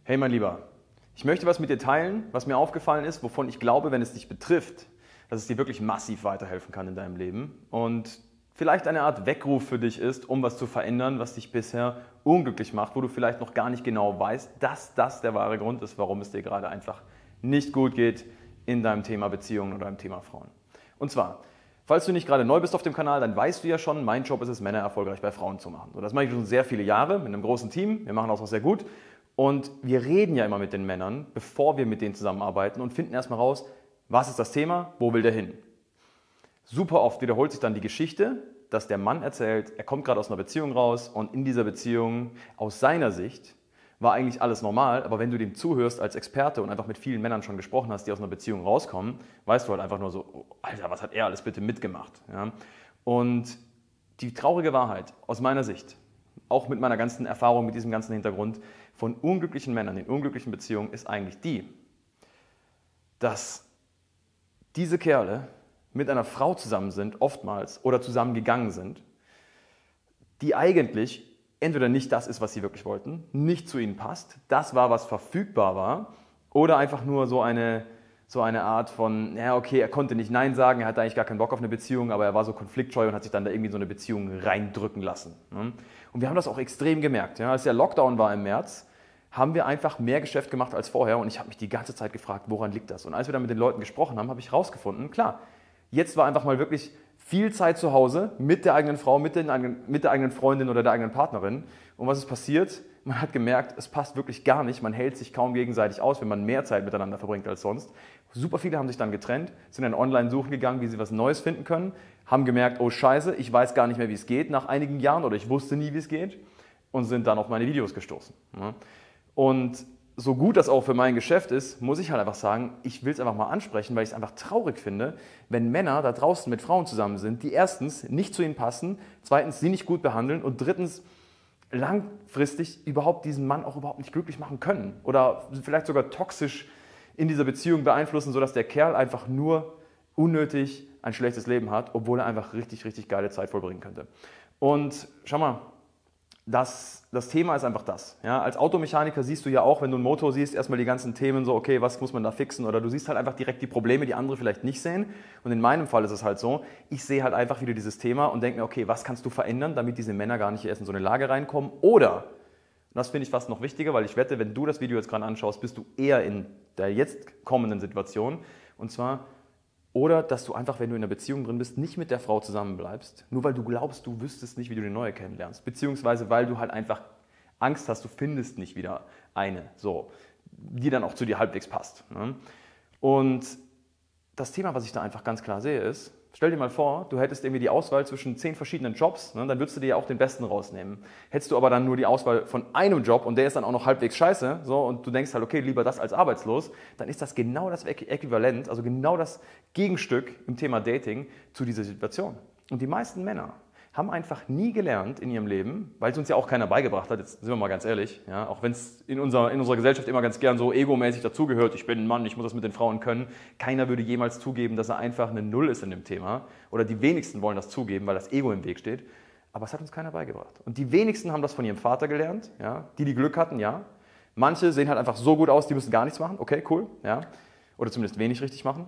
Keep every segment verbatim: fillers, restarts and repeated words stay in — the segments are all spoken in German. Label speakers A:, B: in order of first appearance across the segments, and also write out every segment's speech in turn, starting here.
A: Hey mein Lieber, ich möchte was mit dir teilen, was mir aufgefallen ist, wovon ich glaube, wenn es dich betrifft, dass es dir wirklich massiv weiterhelfen kann in deinem Leben und vielleicht eine Art Weckruf für dich ist, um was zu verändern, was dich bisher unglücklich macht, wo du vielleicht noch gar nicht genau weißt, dass das der wahre Grund ist, warum es dir gerade einfach nicht gut geht in deinem Thema Beziehungen oder im Thema Frauen. Und zwar, falls du nicht gerade neu bist auf dem Kanal, dann weißt du ja schon, mein Job ist es, Männer erfolgreich bei Frauen zu machen. Und das mache ich schon sehr viele Jahre mit einem großen Team. Wir machen das auch sehr gut. Und wir reden ja immer mit den Männern, bevor wir mit denen zusammenarbeiten und finden erstmal raus, was ist das Thema, wo will der hin. Super oft wiederholt sich dann die Geschichte, dass der Mann erzählt, er kommt gerade aus einer Beziehung raus und in dieser Beziehung aus seiner Sicht war eigentlich alles normal, aber wenn du dem zuhörst als Experte und einfach mit vielen Männern schon gesprochen hast, die aus einer Beziehung rauskommen, weißt du halt einfach nur so, oh, Alter, was hat er alles bitte mitgemacht? Ja? Und die traurige Wahrheit aus meiner Sicht, auch mit meiner ganzen Erfahrung, mit diesem ganzen Hintergrund von unglücklichen Männern in unglücklichen Beziehungen, ist eigentlich die, dass diese Kerle mit einer Frau zusammen sind, oftmals, oder zusammengegangen sind, die eigentlich entweder nicht das ist, was sie wirklich wollten, nicht zu ihnen passt, das war, was verfügbar war, oder einfach nur so eine, so eine Art von, ja okay, er konnte nicht Nein sagen, er hatte eigentlich gar keinen Bock auf eine Beziehung, aber er war so konfliktscheu und hat sich dann da irgendwie in so eine Beziehung reindrücken lassen. Und wir haben das auch extrem gemerkt. Ja. Als der Lockdown war im März, haben wir einfach mehr Geschäft gemacht als vorher und ich habe mich die ganze Zeit gefragt, woran liegt das? Und als wir dann mit den Leuten gesprochen haben, habe ich herausgefunden, klar, jetzt war einfach mal wirklich viel Zeit zu Hause mit der eigenen Frau, mit, den eigenen, mit der eigenen Freundin oder der eigenen Partnerin. Und was ist passiert? Man hat gemerkt, es passt wirklich gar nicht. Man hält sich kaum gegenseitig aus, wenn man mehr Zeit miteinander verbringt als sonst. Super viele haben sich dann getrennt, sind dann online suchen gegangen, wie sie was Neues finden können, haben gemerkt, oh Scheiße, ich weiß gar nicht mehr, wie es geht nach einigen Jahren oder ich wusste nie, wie es geht und sind dann auf meine Videos gestoßen. Und so gut das auch für mein Geschäft ist, muss ich halt einfach sagen, ich will es einfach mal ansprechen, weil ich es einfach traurig finde, wenn Männer da draußen mit Frauen zusammen sind, die erstens nicht zu ihnen passen, zweitens sie nicht gut behandeln und drittens langfristig überhaupt diesen Mann auch überhaupt nicht glücklich machen können oder vielleicht sogar toxisch in dieser Beziehung beeinflussen, sodass der Kerl einfach nur unnötig ein schlechtes Leben hat, obwohl er einfach richtig, richtig geile Zeit vollbringen könnte. Und schau mal, Das, das Thema ist einfach das. Ja, als Automechaniker siehst du ja auch, wenn du einen Motor siehst, erstmal die ganzen Themen so, okay, was muss man da fixen? Oder du siehst halt einfach direkt die Probleme, die andere vielleicht nicht sehen. Und in meinem Fall ist es halt so, ich sehe halt einfach wieder dieses Thema und denke mir, okay, was kannst du verändern, damit diese Männer gar nicht erst in so eine Lage reinkommen? Oder, und das finde ich fast noch wichtiger, weil ich wette, wenn du das Video jetzt gerade anschaust, bist du eher in der jetzt kommenden Situation. Und zwar, oder dass du einfach, wenn du in einer Beziehung drin bist, nicht mit der Frau zusammenbleibst, nur weil du glaubst, du wüsstest nicht, wie du die neue kennenlernst. Beziehungsweise weil du halt einfach Angst hast, du findest nicht wieder eine, so, die dann auch zu dir halbwegs passt. Und das Thema, was ich da einfach ganz klar sehe, ist, stell dir mal vor, du hättest irgendwie die Auswahl zwischen zehn verschiedenen Jobs, ne, dann würdest du dir ja auch den besten rausnehmen. Hättest du aber dann nur die Auswahl von einem Job und der ist dann auch noch halbwegs scheiße, so, und du denkst halt, okay, lieber das als arbeitslos, dann ist das genau das Äquivalent, also genau das Gegenstück im Thema Dating zu dieser Situation. Und die meisten Männer haben einfach nie gelernt in ihrem Leben, weil es uns ja auch keiner beigebracht hat, jetzt sind wir mal ganz ehrlich, ja, auch wenn es in unserer, in unserer Gesellschaft immer ganz gern so egomäßig dazugehört, ich bin ein Mann, ich muss das mit den Frauen können, keiner würde jemals zugeben, dass er einfach eine Null ist in dem Thema oder die wenigsten wollen das zugeben, weil das Ego im Weg steht, aber es hat uns keiner beigebracht. Und die wenigsten haben das von ihrem Vater gelernt, ja, die die Glück hatten, ja. Manche sehen halt einfach so gut aus, die müssen gar nichts machen, okay, cool, ja, oder zumindest wenig richtig machen.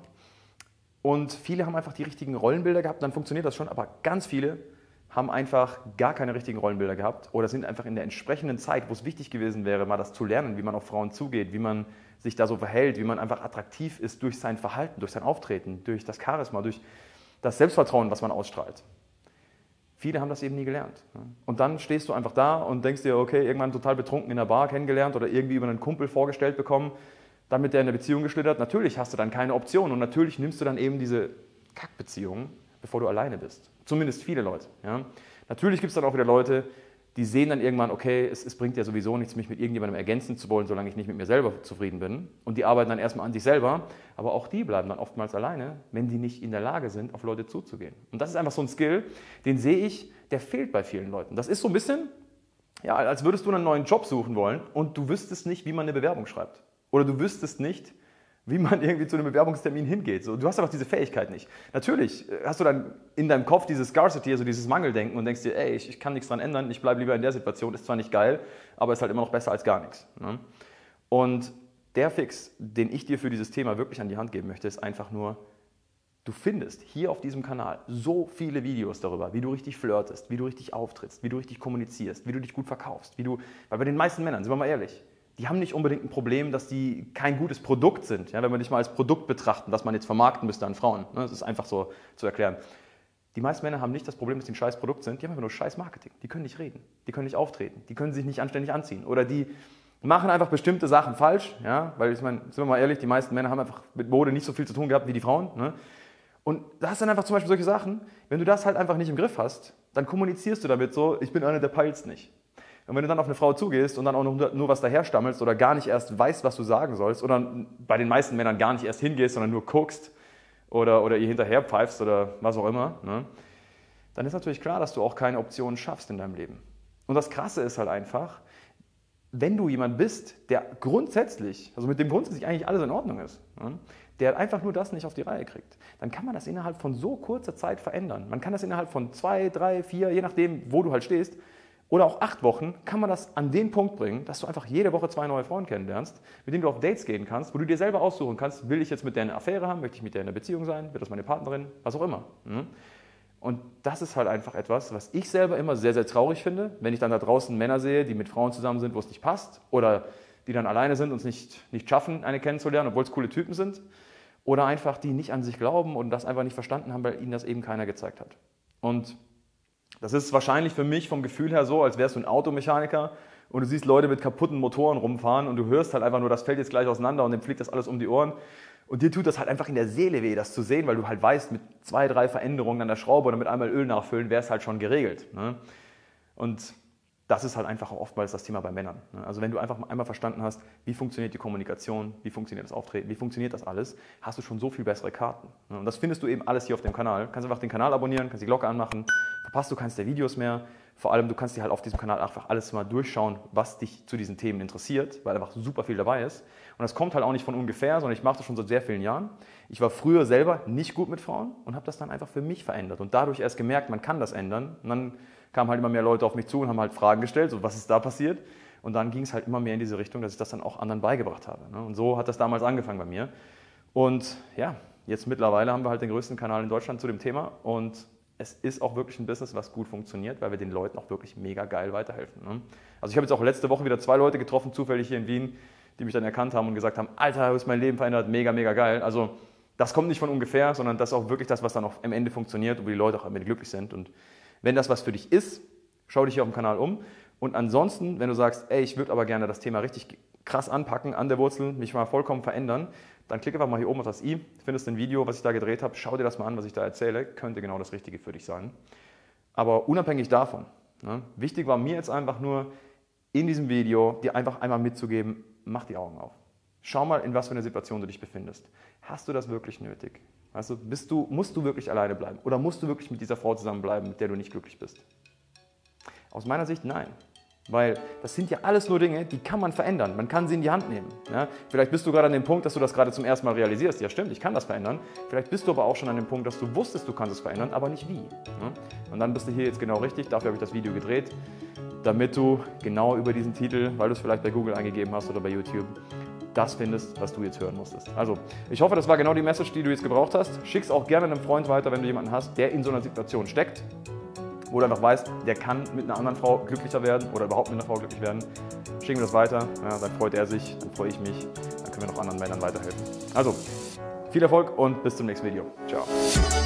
A: Und viele haben einfach die richtigen Rollenbilder gehabt, dann funktioniert das schon, aber ganz viele haben einfach gar keine richtigen Rollenbilder gehabt oder sind einfach in der entsprechenden Zeit, wo es wichtig gewesen wäre, mal das zu lernen, wie man auf Frauen zugeht, wie man sich da so verhält, wie man einfach attraktiv ist durch sein Verhalten, durch sein Auftreten, durch das Charisma, durch das Selbstvertrauen, was man ausstrahlt. Viele haben das eben nie gelernt. Und dann stehst du einfach da und denkst dir, okay, irgendwann total betrunken in der Bar kennengelernt oder irgendwie über einen Kumpel vorgestellt bekommen, dann mit der in eine Beziehung geschlittert. Natürlich hast du dann keine Option und natürlich nimmst du dann eben diese Kackbeziehung, bevor du alleine bist. Zumindest viele Leute. Ja. Natürlich gibt es dann auch wieder Leute, die sehen dann irgendwann, okay, es, es bringt ja sowieso nichts, mich mit irgendjemandem ergänzen zu wollen, solange ich nicht mit mir selber zufrieden bin. Und die arbeiten dann erstmal an sich selber, aber auch die bleiben dann oftmals alleine, wenn die nicht in der Lage sind, auf Leute zuzugehen. Und das ist einfach so ein Skill, den sehe ich, der fehlt bei vielen Leuten. Das ist so ein bisschen, ja, als würdest du einen neuen Job suchen wollen und du wüsstest nicht, wie man eine Bewerbung schreibt. Oder du wüsstest nicht, wie man irgendwie zu einem Bewerbungstermin hingeht. So, du hast einfach diese Fähigkeit nicht. Natürlich hast du dann in deinem Kopf dieses Scarcity, also dieses Mangeldenken und denkst dir, ey, ich, ich kann nichts dran ändern, ich bleibe lieber in der Situation, ist zwar nicht geil, aber ist halt immer noch besser als gar nichts. Ne? Und der Fix, den ich dir für dieses Thema wirklich an die Hand geben möchte, ist einfach nur, du findest hier auf diesem Kanal so viele Videos darüber, wie du richtig flirtest, wie du richtig auftrittst, wie du richtig kommunizierst, wie du dich gut verkaufst, wie du, weil bei den meisten Männern, sind wir mal ehrlich, die haben nicht unbedingt ein Problem, dass die kein gutes Produkt sind, ja, wenn wir dich mal als Produkt betrachten, das man jetzt vermarkten müsste an Frauen. Ne, das ist einfach so zu erklären. Die meisten Männer haben nicht das Problem, dass sie ein scheiß Produkt sind, die haben einfach nur scheiß Marketing. Die können nicht reden, die können nicht auftreten, die können sich nicht anständig anziehen oder die machen einfach bestimmte Sachen falsch, ja, weil ich meine, sind wir mal ehrlich, die meisten Männer haben einfach mit Mode nicht so viel zu tun gehabt wie die Frauen. Ne? Und da hast dann einfach zum Beispiel solche Sachen, wenn du das halt einfach nicht im Griff hast, dann kommunizierst du damit so, ich bin einer, der peilt's nicht. Und wenn du dann auf eine Frau zugehst und dann auch nur, nur was daherstammelst oder gar nicht erst weißt, was du sagen sollst oder bei den meisten Männern gar nicht erst hingehst, sondern nur guckst oder, oder ihr hinterher pfeifst oder was auch immer, ne, dann ist natürlich klar, dass du auch keine Optionen schaffst in deinem Leben. Und das Krasse ist halt einfach, wenn du jemand bist, der grundsätzlich, also mit dem grundsätzlich eigentlich alles in Ordnung ist, ne, der einfach nur das nicht auf die Reihe kriegt, dann kann man das innerhalb von so kurzer Zeit verändern. Man kann das innerhalb von zwei, drei, vier, je nachdem, wo du halt stehst, oder auch acht Wochen, kann man das an den Punkt bringen, dass du einfach jede Woche zwei neue Frauen kennenlernst, mit denen du auf Dates gehen kannst, wo du dir selber aussuchen kannst, will ich jetzt mit der eine Affäre haben, möchte ich mit der in einer Beziehung sein, wird das meine Partnerin, was auch immer. Und das ist halt einfach etwas, was ich selber immer sehr, sehr traurig finde, wenn ich dann da draußen Männer sehe, die mit Frauen zusammen sind, wo es nicht passt, oder die dann alleine sind und es nicht, nicht schaffen, eine kennenzulernen, obwohl es coole Typen sind, oder einfach die nicht an sich glauben und das einfach nicht verstanden haben, weil ihnen das eben keiner gezeigt hat. Und das ist wahrscheinlich für mich vom Gefühl her so, als wärst du ein Automechaniker und du siehst Leute mit kaputten Motoren rumfahren und du hörst halt einfach nur, das fällt jetzt gleich auseinander und dem fliegt das alles um die Ohren. Und dir tut das halt einfach in der Seele weh, das zu sehen, weil du halt weißt, mit zwei, drei Veränderungen an der Schraube oder mit einmal Öl nachfüllen, wäre es halt schon geregelt. Ne? Und das ist halt einfach auch oftmals das Thema bei Männern. Ne? Also wenn du einfach einmal verstanden hast, wie funktioniert die Kommunikation, wie funktioniert das Auftreten, wie funktioniert das alles, hast du schon so viel bessere Karten. Ne? Und das findest du eben alles hier auf dem Kanal. Du kannst einfach den Kanal abonnieren, kannst die Glocke anmachen, verpasst du keins der Videos mehr. Vor allem, du kannst dir halt auf diesem Kanal einfach alles mal durchschauen, was dich zu diesen Themen interessiert, weil einfach super viel dabei ist. Und das kommt halt auch nicht von ungefähr, sondern ich mache das schon seit sehr vielen Jahren. Ich war früher selber nicht gut mit Frauen und habe das dann einfach für mich verändert und dadurch erst gemerkt, man kann das ändern. Und dann kamen halt immer mehr Leute auf mich zu und haben halt Fragen gestellt, so was ist da passiert? Und dann ging es halt immer mehr in diese Richtung, dass ich das dann auch anderen beigebracht habe. Und so hat das damals angefangen bei mir. Und ja, jetzt mittlerweile haben wir halt den größten Kanal in Deutschland zu dem Thema und es ist auch wirklich ein Business, was gut funktioniert, weil wir den Leuten auch wirklich mega geil weiterhelfen. Also ich habe jetzt auch letzte Woche wieder zwei Leute getroffen, zufällig hier in Wien, die mich dann erkannt haben und gesagt haben, Alter, du hast mein Leben verändert, mega, mega geil. Also das kommt nicht von ungefähr, sondern das ist auch wirklich das, was dann auch am Ende funktioniert und wo die Leute auch am Ende glücklich sind. Und wenn das was für dich ist, schau dich hier auf dem Kanal um. Und ansonsten, wenn du sagst, ey, ich würde aber gerne das Thema richtig krass anpacken, an der Wurzel, mich mal vollkommen verändern, dann klick einfach mal hier oben auf das i, findest ein Video, was ich da gedreht habe, schau dir das mal an, was ich da erzähle, könnte genau das Richtige für dich sein. Aber unabhängig davon, ne, wichtig war mir jetzt einfach nur, in diesem Video dir einfach einmal mitzugeben, mach die Augen auf. Schau mal, in was für einer Situation du dich befindest. Hast du das wirklich nötig? Also bist du, musst du wirklich alleine bleiben? Oder musst du wirklich mit dieser Frau zusammenbleiben, mit der du nicht glücklich bist? Aus meiner Sicht nein. Weil das sind ja alles nur Dinge, die kann man verändern. Man kann sie in die Hand nehmen. Ja? Vielleicht bist du gerade an dem Punkt, dass du das gerade zum ersten Mal realisierst. Ja stimmt, ich kann das verändern. Vielleicht bist du aber auch schon an dem Punkt, dass du wusstest, du kannst es verändern, aber nicht wie. Ja? Und dann bist du hier jetzt genau richtig. Dafür habe ich das Video gedreht, damit du genau über diesen Titel, weil du es vielleicht bei Google eingegeben hast oder bei YouTube, das findest, was du jetzt hören musstest. Also, ich hoffe, das war genau die Message, die du jetzt gebraucht hast. Schick es auch gerne einem Freund weiter, wenn du jemanden hast, der in so einer Situation steckt, wo du einfach weißt, der kann mit einer anderen Frau glücklicher werden oder überhaupt mit einer Frau glücklich werden. Schick mir das weiter, ja, dann freut er sich, dann freue ich mich, dann können wir noch anderen Männern weiterhelfen. Also, viel Erfolg und bis zum nächsten Video. Ciao.